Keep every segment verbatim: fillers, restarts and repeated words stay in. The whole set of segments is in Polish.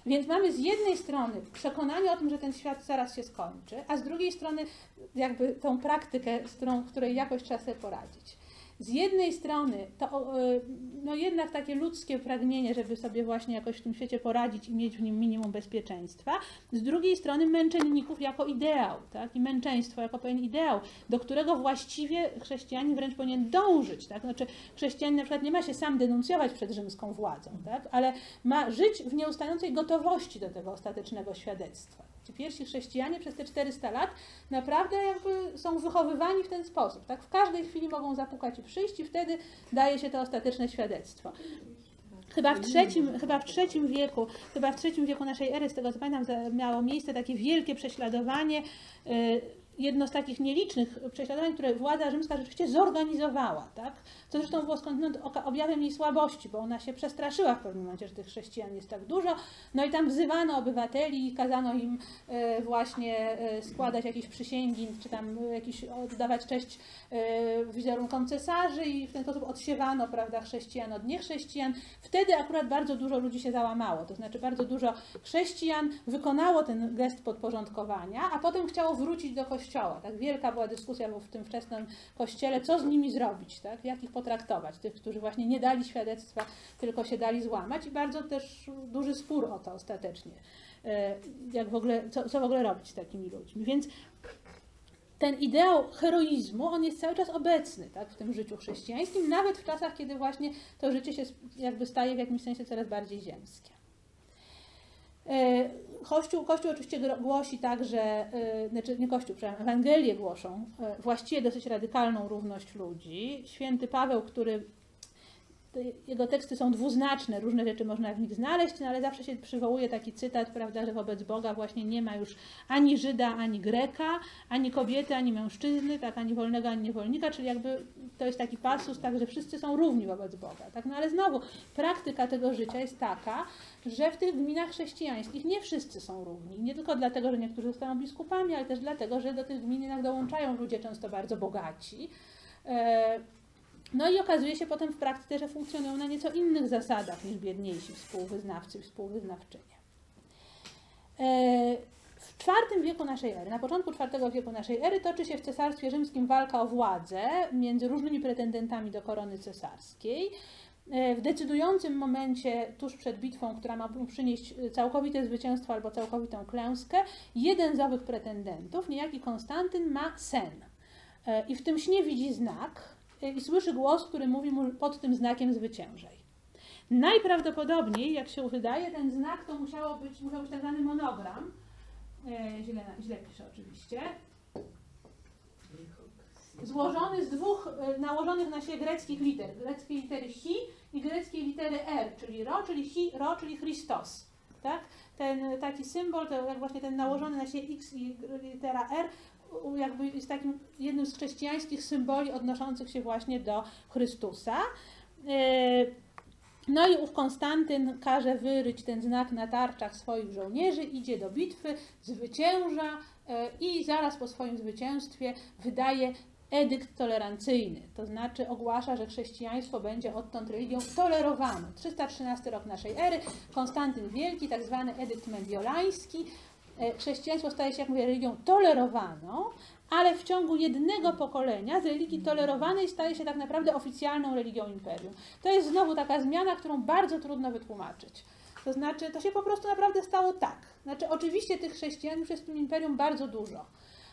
Więc mamy z jednej strony przekonanie o tym, że ten świat zaraz się skończy, a z drugiej strony jakby tą praktykę, z którą, w której jakoś trzeba sobie poradzić. Z jednej strony to no jednak takie ludzkie pragnienie, żeby sobie właśnie jakoś w tym świecie poradzić i mieć w nim minimum bezpieczeństwa, z drugiej strony męczenników jako ideał, tak? I męczeństwo jako pewien ideał, do którego właściwie chrześcijanin wręcz powinien dążyć. Tak? Znaczy chrześcijanin na przykład nie ma się sam denuncjować przed rzymską władzą, tak? Ale ma żyć w nieustającej gotowości do tego ostatecznego świadectwa. Ci pierwsi chrześcijanie przez te czterysta lat naprawdę jakby są wychowywani w ten sposób. Tak? W każdej chwili mogą zapukać i przyjść i wtedy daje się to ostateczne świadectwo. Chyba w trzecim, chyba w trzecim wieku, chyba w trzecim wieku naszej ery, z tego co pamiętam, miało miejsce takie wielkie prześladowanie, jedno z takich nielicznych prześladowań, które władza rzymska rzeczywiście zorganizowała, tak? Co zresztą było skądinąd objawem jej słabości, bo ona się przestraszyła w pewnym momencie, że tych chrześcijan jest tak dużo, no i tam wzywano obywateli i kazano im właśnie składać jakieś przysięgi, czy tam jakieś oddawać cześć wizerunkom cesarzy i w ten sposób odsiewano, prawda, chrześcijan od niechrześcijan. Wtedy akurat bardzo dużo ludzi się załamało, to znaczy bardzo dużo chrześcijan wykonało ten gest podporządkowania, a potem chciało wrócić do kościoła. Tak? Wielka była dyskusja w tym wczesnym kościele, co z nimi zrobić, tak? Jak ich potraktować, tych, którzy właśnie nie dali świadectwa, tylko się dali złamać i bardzo też duży spór o to ostatecznie, jak w ogóle, co, co w ogóle robić z takimi ludźmi. Więc ten ideał heroizmu, on jest cały czas obecny, tak, w tym życiu chrześcijańskim, nawet w czasach, kiedy właśnie to życie się jakby staje w jakimś sensie coraz bardziej ziemskie. Kościół, Kościół oczywiście głosi także, znaczy nie Kościół, przepraszam, Ewangelie głoszą właściwie dosyć radykalną równość ludzi. Święty Paweł, który, jego teksty są dwuznaczne, różne rzeczy można w nich znaleźć, no ale zawsze się przywołuje taki cytat, prawda, że wobec Boga właśnie nie ma już ani Żyda, ani Greka, ani kobiety, ani mężczyzny, tak, ani wolnego, ani niewolnika, czyli jakby to jest taki pasus, tak, że wszyscy są równi wobec Boga. Tak? No ale znowu, praktyka tego życia jest taka, że w tych gminach chrześcijańskich nie wszyscy są równi. Nie tylko dlatego, że niektórzy zostają biskupami, ale też dlatego, że do tych gmin jednak dołączają ludzie często bardzo bogaci. No i okazuje się potem w praktyce, że funkcjonują na nieco innych zasadach niż biedniejsi współwyznawcy i współwyznawczynie. W czwartym wieku naszej ery, na początku czwartego wieku naszej ery toczy się w Cesarstwie Rzymskim walka o władzę między różnymi pretendentami do korony cesarskiej. W decydującym momencie, tuż przed bitwą, która ma przynieść całkowite zwycięstwo albo całkowitą klęskę, jeden z owych pretendentów, niejaki Konstantyn, ma sen. I w tym śnie widzi znak i słyszy głos, który mówi mu: pod tym znakiem zwyciężaj. Najprawdopodobniej, jak się wydaje, ten znak to musiało być, musiał być tak zwany monogram. Źle, źle piszę oczywiście. Złożony z dwóch nałożonych na siebie greckich liter. Greckiej litery Chi i greckiej litery R, czyli Ro, czyli Chi, Ro, czyli Christos. Tak? Ten taki symbol, to jak właśnie ten nałożony na siebie X i litera R, jakby jest takim jednym z chrześcijańskich symboli odnoszących się właśnie do Chrystusa. No i ów Konstantyn każe wyryć ten znak na tarczach swoich żołnierzy, idzie do bitwy, zwycięża i zaraz po swoim zwycięstwie wydaje edykt tolerancyjny, to znaczy ogłasza, że chrześcijaństwo będzie odtąd religią tolerowaną. trzysta trzynasty rok naszej ery, Konstantyn Wielki, tak zwany edykt mediolański. Chrześcijaństwo staje się, jak mówię, religią tolerowaną, ale w ciągu jednego pokolenia z religii tolerowanej staje się tak naprawdę oficjalną religią imperium. To jest znowu taka zmiana, którą bardzo trudno wytłumaczyć. To znaczy, to się po prostu naprawdę stało tak. Znaczy, oczywiście tych chrześcijan już jest w tym imperium bardzo dużo.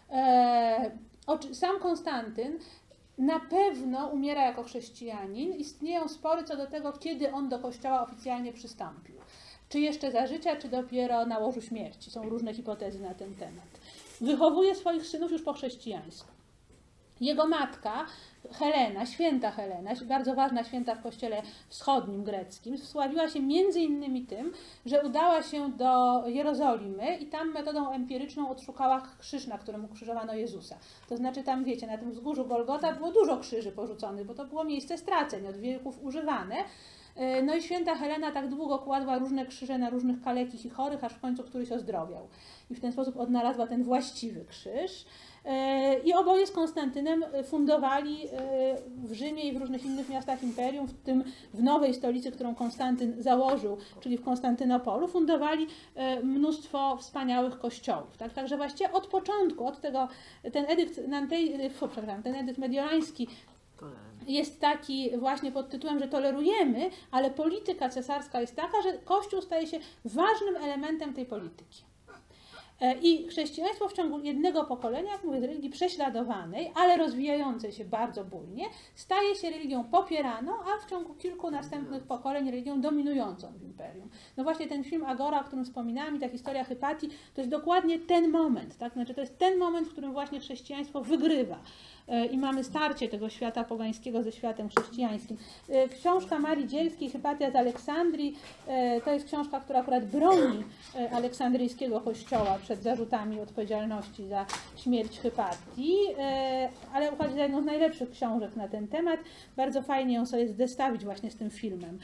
Sam Konstantyn na pewno umiera jako chrześcijanin. Istnieją spory co do tego, kiedy on do kościoła oficjalnie przystąpił. Czy jeszcze za życia, czy dopiero na łożu śmierci. Są różne hipotezy na ten temat. Wychowuje swoich synów już po chrześcijańsku. Jego matka, Helena, święta Helena, bardzo ważna święta w kościele wschodnim greckim, wsławiła się między innymi tym, że udała się do Jerozolimy i tam metodą empiryczną odszukała krzyż, na którym ukrzyżowano Jezusa. To znaczy tam, wiecie, na tym wzgórzu Golgota było dużo krzyży porzuconych, bo to było miejsce straceń, od wieków używane. No i święta Helena tak długo kładła różne krzyże na różnych kalekich i chorych, aż w końcu któryś ozdrowiał. I w ten sposób odnalazła ten właściwy krzyż. I oboje z Konstantynem fundowali w Rzymie i w różnych innych miastach imperium, w tym w nowej stolicy, którą Konstantyn założył, czyli w Konstantynopolu, fundowali mnóstwo wspaniałych kościołów. Tak? Także właściwie od początku, od tego, ten edykt, Nantej, przepraszam, ten edykt mediolański jest taki właśnie pod tytułem, że tolerujemy, ale polityka cesarska jest taka, że Kościół staje się ważnym elementem tej polityki. I chrześcijaństwo w ciągu jednego pokolenia, jak mówię, z religii prześladowanej, ale rozwijającej się bardzo bujnie, staje się religią popieraną, a w ciągu kilku następnych pokoleń religią dominującą w imperium. No właśnie ten film Agora, o którym wspominałam, i ta historia Hypatii, to jest dokładnie ten moment, tak? Znaczy to jest ten moment, w którym właśnie chrześcijaństwo wygrywa. I mamy starcie tego świata pogańskiego ze światem chrześcijańskim. Książka Marii Dzielskiej, Hypatia z Aleksandrii, to jest książka, która akurat broni aleksandryjskiego kościoła przed zarzutami odpowiedzialności za śmierć Hypatii, ale uchodzi za jedną z najlepszych książek na ten temat. Bardzo fajnie ją sobie zestawić właśnie z tym filmem,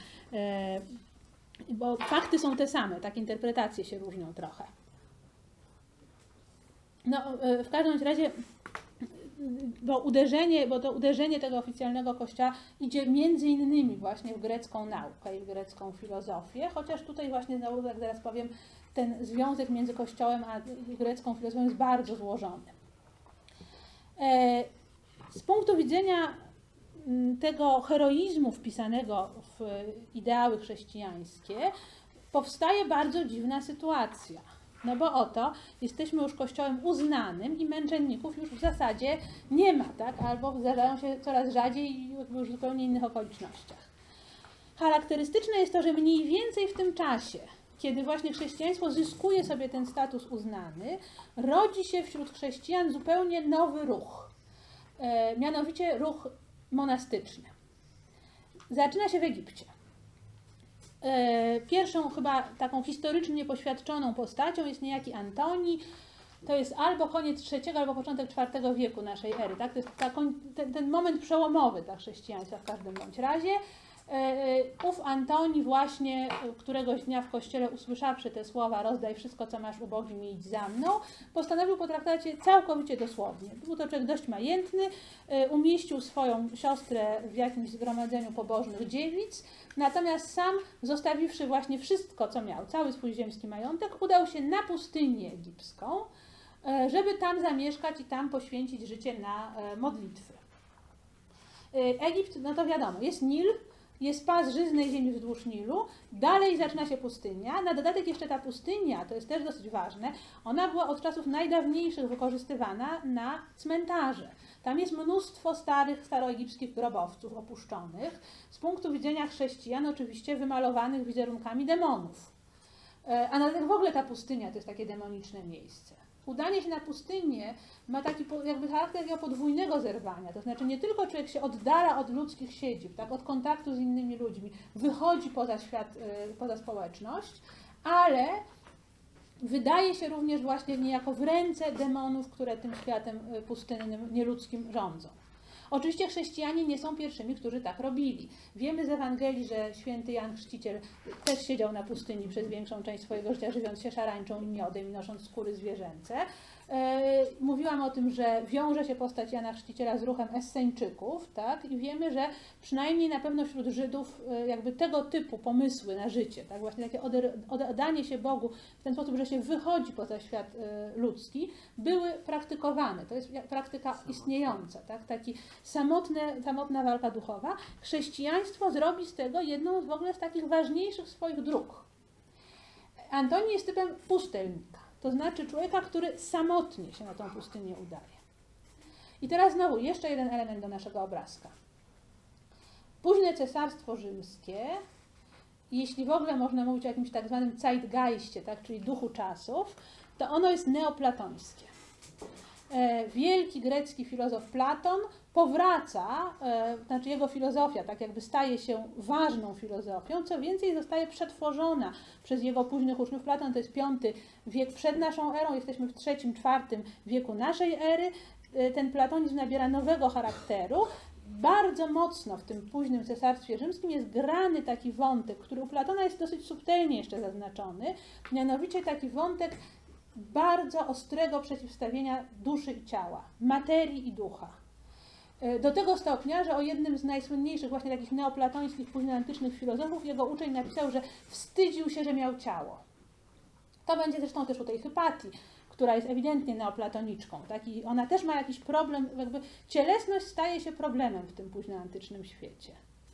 bo fakty są te same, tak interpretacje się różnią trochę. No, w każdym razie bo uderzenie, bo to uderzenie tego oficjalnego kościoła idzie między innymi właśnie w grecką naukę i w grecką filozofię, chociaż tutaj właśnie, jak zaraz powiem, ten związek między kościołem a grecką filozofią jest bardzo złożony. Z punktu widzenia tego heroizmu wpisanego w ideały chrześcijańskie powstaje bardzo dziwna sytuacja. No bo oto jesteśmy już kościołem uznanym i męczenników już w zasadzie nie ma, tak? Albo zdarzają się coraz rzadziej i już w zupełnie innych okolicznościach. Charakterystyczne jest to, że mniej więcej w tym czasie, kiedy właśnie chrześcijaństwo zyskuje sobie ten status uznany, rodzi się wśród chrześcijan zupełnie nowy ruch, e, mianowicie ruch monastyczny. Zaczyna się w Egipcie. Pierwszą chyba taką historycznie poświadczoną postacią jest niejaki Antoni. To jest albo koniec trzeciego, albo początek czwartego wieku naszej ery. Tak? To jest ta, ten, ten moment przełomowy dla chrześcijaństwa w każdym bądź razie. Ów Antoni właśnie któregoś dnia w kościele, usłyszawszy te słowa: rozdaj wszystko, co masz ubogim i idź za mną, postanowił potraktować je całkowicie dosłownie. Był to człowiek dość majętny, umieścił swoją siostrę w jakimś zgromadzeniu pobożnych dziewic, natomiast sam, zostawiwszy właśnie wszystko, co miał, cały swój ziemski majątek, udał się na pustynię egipską, żeby tam zamieszkać i tam poświęcić życie na modlitwy. Egipt, no to wiadomo, jest Nil, jest pas żyznej ziemi wzdłuż Nilu, dalej zaczyna się pustynia, na dodatek jeszcze ta pustynia, to jest też dosyć ważne, ona była od czasów najdawniejszych wykorzystywana na cmentarze. Tam jest mnóstwo starych, staroegipskich grobowców opuszczonych, z punktu widzenia chrześcijan oczywiście wymalowanych wizerunkami demonów. A na dodatek w ogóle ta pustynia to jest takie demoniczne miejsce. Udanie się na pustynię ma taki jakby charakter takiego podwójnego zerwania, to znaczy nie tylko człowiek się oddala od ludzkich siedzib, tak, od kontaktu z innymi ludźmi, wychodzi poza świat, poza społeczność, ale wydaje się również właśnie niejako w ręce demonów, które tym światem pustynnym, nieludzkim rządzą. Oczywiście chrześcijanie nie są pierwszymi, którzy tak robili. Wiemy z Ewangelii, że święty Jan Chrzciciel też siedział na pustyni przez większą część swojego życia, żywiąc się szarańczą i miodem i nosząc skóry zwierzęce. Mówiłam o tym, że wiąże się postać Jana Chrzciciela z ruchem Esseńczyków, tak? I wiemy, że przynajmniej na pewno wśród Żydów jakby tego typu pomysły na życie, tak? Właśnie takie oddanie się Bogu w ten sposób, że się wychodzi poza świat ludzki, były praktykowane. To jest praktyka istniejąca, tak? Taki samotne, samotna walka duchowa. Chrześcijaństwo zrobi z tego jedną z w ogóle z takich ważniejszych swoich dróg. Antoni jest typem pustelnika. To znaczy człowieka, który samotnie się na tą pustynię udaje. I teraz znowu jeszcze jeden element do naszego obrazka. Późne Cesarstwo Rzymskie, jeśli w ogóle można mówić o jakimś tak zwanym Zeitgeistie, tak, czyli duchu czasów, to ono jest neoplatońskie. Wielki grecki filozof Platon powraca, znaczy jego filozofia tak jakby staje się ważną filozofią, co więcej zostaje przetworzona przez jego późnych uczniów. Platon to jest piąty wiek przed naszą erą, jesteśmy w trzecim, czwartym wieku naszej ery. Ten platonizm nabiera nowego charakteru bardzo mocno w tym późnym Cesarstwie Rzymskim jest grany taki wątek, który u Platona jest dosyć subtelnie jeszcze zaznaczony, mianowicie taki wątek bardzo ostrego przeciwstawienia duszy i ciała, materii i ducha. Do tego stopnia, że o jednym z najsłynniejszych właśnie takich neoplatońskich, późnoantycznych filozofów jego uczeń napisał, że wstydził się, że miał ciało. To będzie zresztą też u tej Hypatii, która jest ewidentnie neoplatoniczką. Tak? I ona też ma jakiś problem, jakby cielesność staje się problemem w tym późnoantycznym świecie.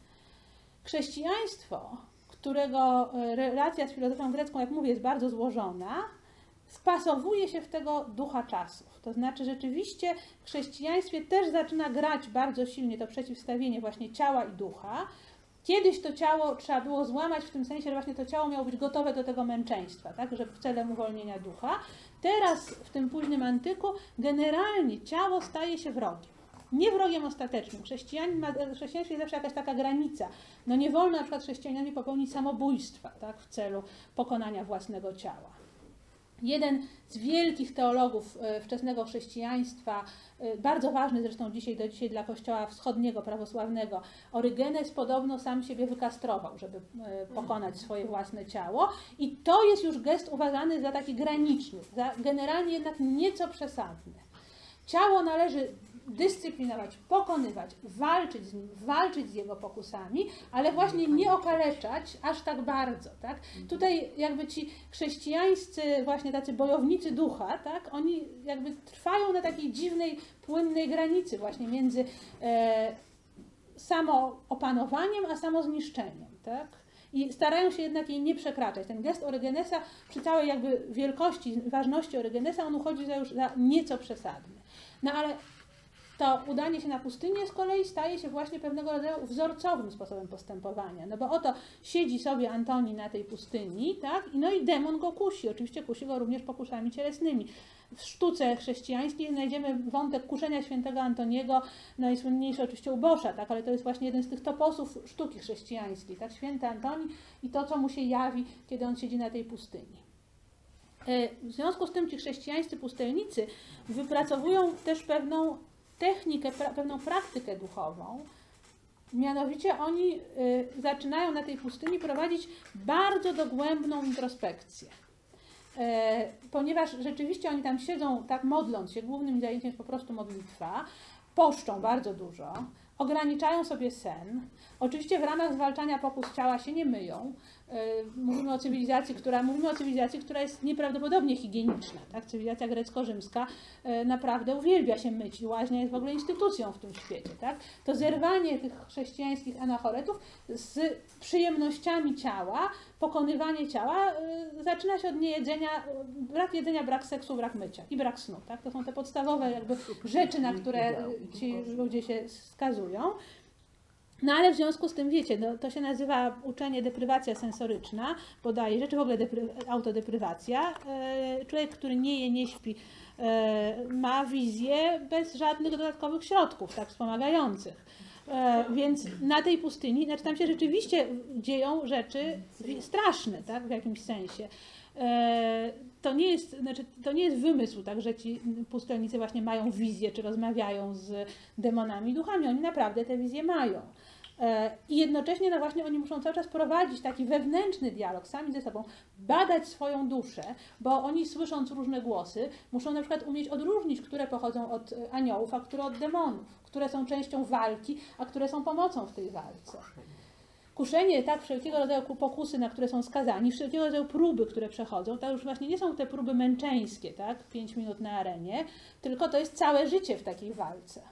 Chrześcijaństwo, którego relacja z filozofią grecką, jak mówię, jest bardzo złożona, spasowuje się w tego ducha czasów. To znaczy rzeczywiście w chrześcijaństwie też zaczyna grać bardzo silnie to przeciwstawienie właśnie ciała i ducha. Kiedyś to ciało trzeba było złamać w tym sensie, że właśnie to ciało miało być gotowe do tego męczeństwa, tak, że celem uwolnienia ducha. Teraz w tym późnym antyku generalnie ciało staje się wrogiem. Nie wrogiem ostatecznym. Chrześcijanin ma, w chrześcijaństwie jest zawsze jakaś taka granica. No nie wolno na przykład chrześcijaninowi popełnić samobójstwa, tak, w celu pokonania własnego ciała. Jeden z wielkich teologów wczesnego chrześcijaństwa, bardzo ważny zresztą dzisiaj do dzisiaj dla Kościoła wschodniego, prawosławnego, Orygenes podobno sam siebie wykastrował, żeby pokonać swoje własne ciało. I to jest już gest uważany za taki graniczny, za generalnie jednak nieco przesadny. Ciało należy dyscyplinować, pokonywać, walczyć z nim, walczyć z jego pokusami, ale właśnie nie okaleczać aż tak bardzo. Tak? Tutaj jakby ci chrześcijańscy właśnie tacy bojownicy ducha, tak? Oni jakby trwają na takiej dziwnej, płynnej granicy właśnie między e, samoopanowaniem a samozniszczeniem. Tak? I starają się jednak jej nie przekraczać. Ten gest Orygenesa przy całej jakby wielkości, ważności Orygenesa, on uchodzi za już za nieco przesadny. No ale to udanie się na pustynię z kolei staje się właśnie pewnego rodzaju wzorcowym sposobem postępowania. No bo oto siedzi sobie Antoni na tej pustyni, tak? I no i demon go kusi. Oczywiście kusi go również pokusami cielesnymi. W sztuce chrześcijańskiej znajdziemy wątek kuszenia świętego Antoniego, najsłynniejszy oczywiście u Boscha, tak? Ale to jest właśnie jeden z tych toposów sztuki chrześcijańskiej, tak? Święty Antoni i to, co mu się jawi, kiedy on siedzi na tej pustyni. W związku z tym ci chrześcijańscy pustelnicy wypracowują też pewną technikę, pra, pewną praktykę duchową. Mianowicie oni y, zaczynają na tej pustyni prowadzić bardzo dogłębną introspekcję. E, ponieważ rzeczywiście oni tam siedzą tak modląc się, głównym zajęciem jest po prostu modlitwa, poszczą bardzo dużo, ograniczają sobie sen. Oczywiście w ramach zwalczania pokus ciała się nie myją. Mówimy o cywilizacji, która, mówimy o chrześcijańskiej, która jest nieprawdopodobnie higieniczna. Tak? Cywilizacja grecko-rzymska naprawdę uwielbia się myć i łaźnia jest w ogóle instytucją w tym świecie. Tak? To zerwanie tych chrześcijańskich anachoretów z przyjemnościami ciała, pokonywanie ciała zaczyna się od niejedzenia, brak jedzenia, brak seksu, brak mycia i brak snu. Tak? To są te podstawowe jakby rzeczy, na które ci ludzie się skazują. No ale w związku z tym, wiecie, no, to się nazywa uczenie deprywacja sensoryczna, bodajże, czy w ogóle depry, autodeprywacja. E, człowiek, który nie je, nie śpi, e, ma wizję bez żadnych dodatkowych środków, tak, wspomagających. E, więc na tej pustyni, znaczy tam się rzeczywiście dzieją rzeczy straszne, tak, w jakimś sensie. E, to nie jest, znaczy, to nie jest wymysł, tak, że ci pustelnicy właśnie mają wizję, czy rozmawiają z demonami, duchami. Oni naprawdę te wizje mają. I jednocześnie no właśnie oni muszą cały czas prowadzić taki wewnętrzny dialog sami ze sobą, badać swoją duszę, bo oni słysząc różne głosy muszą na przykład umieć odróżnić, które pochodzą od aniołów, a które od demonów, które są częścią walki, a które są pomocą w tej walce. Kuszenie, tak, wszelkiego rodzaju pokusy, na które są skazani, wszelkiego rodzaju próby, które przechodzą, to już właśnie nie są te próby męczeńskie, tak, pięć minut na arenie, tylko to jest całe życie w takiej walce.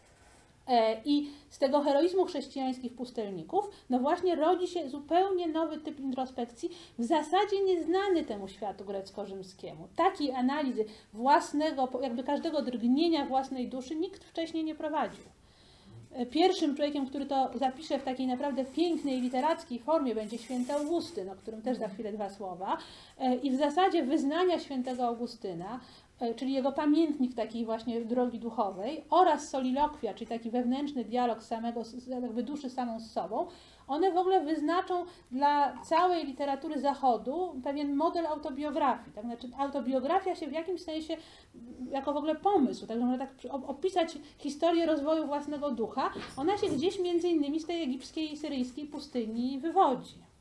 I z tego heroizmu chrześcijańskich pustelników, no właśnie rodzi się zupełnie nowy typ introspekcji, w zasadzie nieznany temu światu grecko-rzymskiemu. Takiej analizy własnego, jakby każdego drgnienia własnej duszy nikt wcześniej nie prowadził. Pierwszym człowiekiem, który to zapisze w takiej naprawdę pięknej, literackiej formie, będzie święty Augustyn, o którym też za chwilę dwa słowa. I w zasadzie wyznania świętego Augustyna czyli jego pamiętnik takiej właśnie drogi duchowej, oraz solilokwia, czyli taki wewnętrzny dialog samego, jakby duszy samą z sobą, one w ogóle wyznaczą dla całej literatury Zachodu pewien model autobiografii. Tak? Znaczy, autobiografia się w jakimś sensie, jako w ogóle pomysł, tak, że można tak opisać historię rozwoju własnego ducha, ona się gdzieś między innymi z tej egipskiej i syryjskiej pustyni wywodzi.